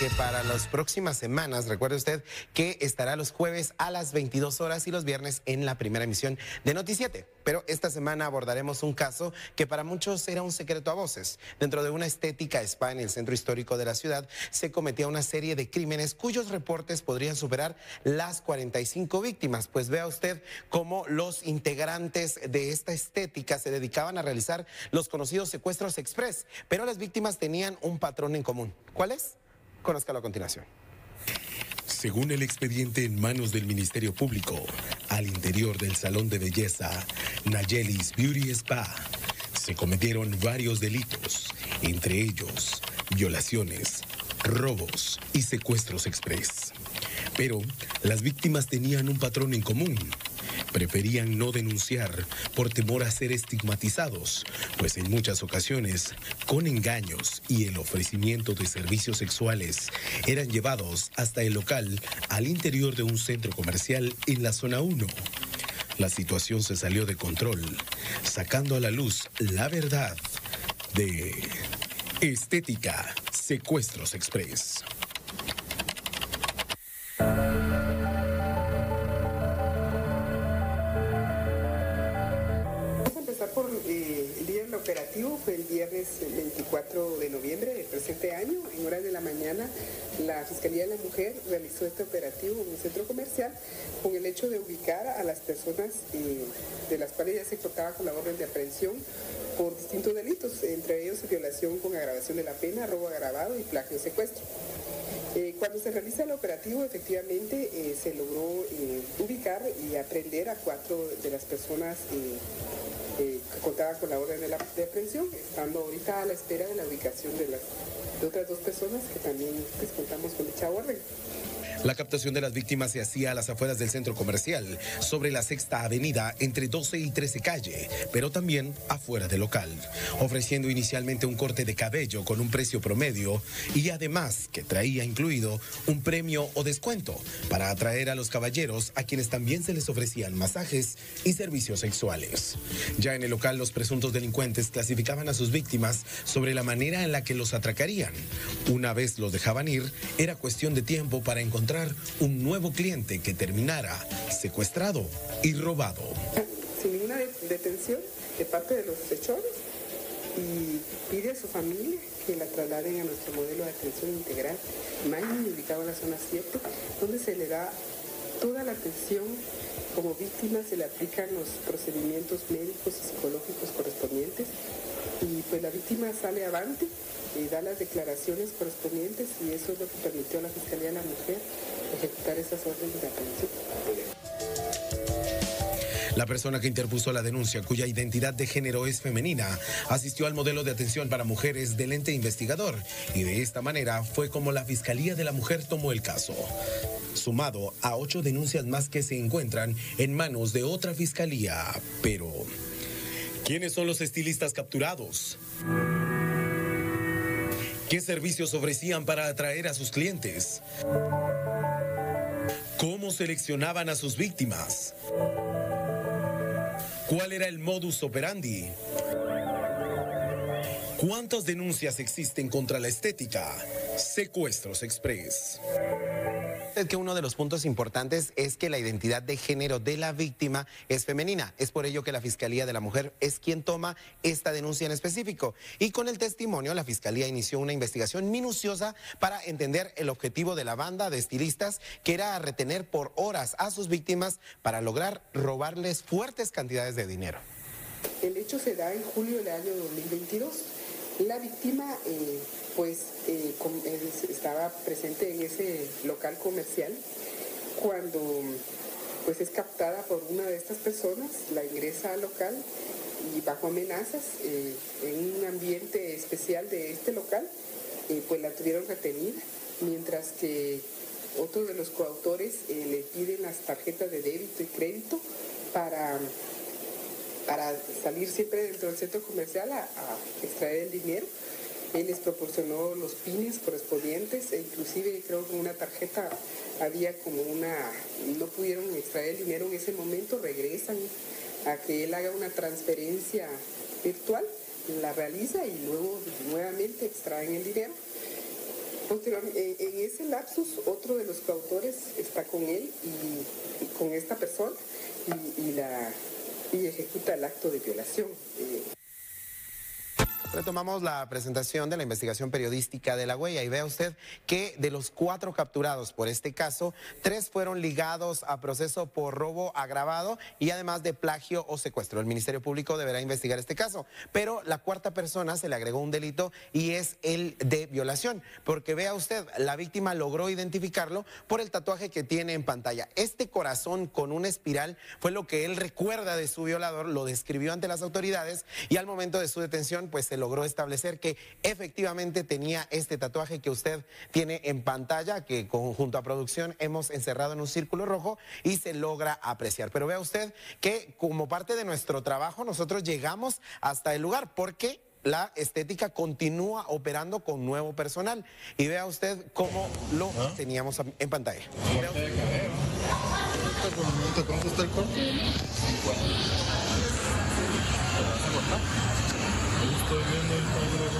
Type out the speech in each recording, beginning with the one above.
que para las próximas semanas, recuerde usted que estará los jueves a las 22 horas y los viernes en la primera emisión de Noticiete. Pero esta semana abordaremos un caso que para muchos era un secreto a voces. Dentro de una estética spa en el centro histórico de la ciudad se cometía una serie de crímenes cuyos reportes podrían superar las 45 víctimas. Pues vea usted cómo los integrantes de esta estética se dedicaban a realizar los conocidos secuestros express, pero las víctimas tenían un patrón en común. ¿Cuál es? Conózcalo a continuación. Según el expediente en manos del Ministerio Público, al interior del salón de belleza Nayeli's Beauty Spa, se cometieron varios delitos, entre ellos violaciones, robos y secuestros express. Pero las víctimas tenían un patrón en común. Preferían no denunciar por temor a ser estigmatizados, pues en muchas ocasiones, con engaños y el ofrecimiento de servicios sexuales, eran llevados hasta el local al interior de un centro comercial en la zona 1. La situación se salió de control, sacando a la luz la verdad de Estética Secuestros Express. Operativo fue el viernes 24 de noviembre del presente año. En horas de la mañana, la Fiscalía de la Mujer realizó este operativo en un centro comercial con el hecho de ubicar a las personas de las cuales ya se contaba con la orden de aprehensión por distintos delitos, entre ellos violación con agravación de la pena, robo agravado y plagio de secuestro. Cuando se realiza el operativo, efectivamente se logró ubicar y aprehender a 4 de las personas que contaban con la orden de aprehensión, estando ahorita a la espera de la ubicación de otras 2 personas que también contamos con dicha orden. La captación de las víctimas se hacía a las afueras del centro comercial, sobre la Sexta Avenida, entre 12 y 13 calle, pero también afuera del local, ofreciendo inicialmente un corte de cabello con un precio promedio y además que traía incluido un premio o descuento para atraer a los caballeros, a quienes también se les ofrecían masajes y servicios sexuales. Ya en el local, los presuntos delincuentes clasificaban a sus víctimas sobre la manera en la que los atracarían. Una vez los dejaban ir, era cuestión de tiempo para encontrar un nuevo cliente que terminara secuestrado y robado. Sin ninguna detención de parte de los hechores, y pide a su familia que la trasladen a nuestro modelo de atención integral, Maine, ubicado en la zona 7, donde se le da toda la atención. Como víctima se le aplican los procedimientos médicos y psicológicos correspondientes, y pues la víctima sale avante, da las declaraciones correspondientes, y eso es lo que permitió a la Fiscalía de la Mujer ejecutar esas órdenes de aprehensión. La persona que interpuso la denuncia, cuya identidad de género es femenina, asistió al modelo de atención para mujeres del ente investigador, y de esta manera fue como la Fiscalía de la Mujer tomó el caso, sumado a 8 denuncias más que se encuentran en manos de otra fiscalía. Pero ¿quiénes son los estilistas capturados? ¿Qué servicios ofrecían para atraer a sus clientes? ¿Cómo seleccionaban a sus víctimas? ¿Cuál era el modus operandi? ¿Cuántas denuncias existen contra la estética Secuestros Express? Es que uno de los puntos importantes es que la identidad de género de la víctima es femenina. Es por ello que la Fiscalía de la Mujer es quien toma esta denuncia en específico. Y con el testimonio, la Fiscalía inició una investigación minuciosa para entender el objetivo de la banda de estilistas, que era retener por horas a sus víctimas para lograr robarles fuertes cantidades de dinero. El hecho se da en julio del año 2022. La víctima estaba presente en ese local comercial cuando pues es captada por una de estas personas, la ingresa al local y bajo amenazas, en un ambiente especial de este local, pues la tuvieron retenida, mientras que otros de los coautores le piden las tarjetas de débito y crédito para salir siempre dentro del centro comercial a extraer el dinero. Él les proporcionó los pines correspondientes, e inclusive creo que en una tarjeta había no pudieron extraer el dinero en ese momento, regresan a que él haga una transferencia virtual, la realiza y luego nuevamente extraen el dinero. Posteriormente, en ese lapsus, otro de los coautores está con él y con esta persona y ejecuta el acto de violación. Retomamos la presentación de la investigación periodística de La Huella y vea usted que de los 4 capturados por este caso, 3 fueron ligados a proceso por robo agravado y además de plagio o secuestro. El Ministerio Público deberá investigar este caso, pero la 4ª persona se le agregó un delito y es el de violación, porque vea usted, la víctima logró identificarlo por el tatuaje que tiene en pantalla. Este corazón con una espiral fue lo que él recuerda de su violador, lo describió ante las autoridades y al momento de su detención pues se logró establecer que efectivamente tenía este tatuaje que usted tiene en pantalla, que junto a producción hemos encerrado en un círculo rojo y se logra apreciar. Pero vea usted que como parte de nuestro trabajo nosotros llegamos hasta el lugar porque la estética continúa operando con nuevo personal y vea usted cómo lo teníamos en pantalla. ¿Cuánto está el corte? Estoy viendo el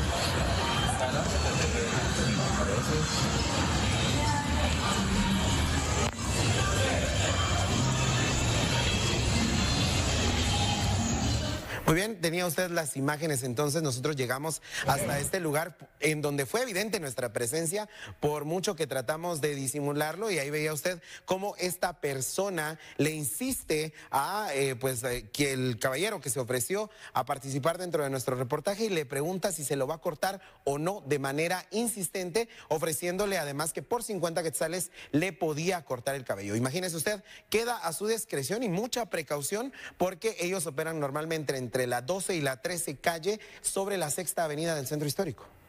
Muy bien, tenía usted las imágenes, entonces nosotros llegamos hasta este lugar en donde fue evidente nuestra presencia, por mucho que tratamos de disimularlo y ahí veía usted cómo esta persona le insiste a que el caballero que se ofreció a participar dentro de nuestro reportaje y le pregunta si se lo va a cortar o no de manera insistente, ofreciéndole además que por 50 quetzales le podía cortar el cabello. Imagínese usted, queda a su discreción y mucha precaución porque ellos operan normalmente entre la 12 y la 13 calle sobre la 6ª avenida del centro histórico.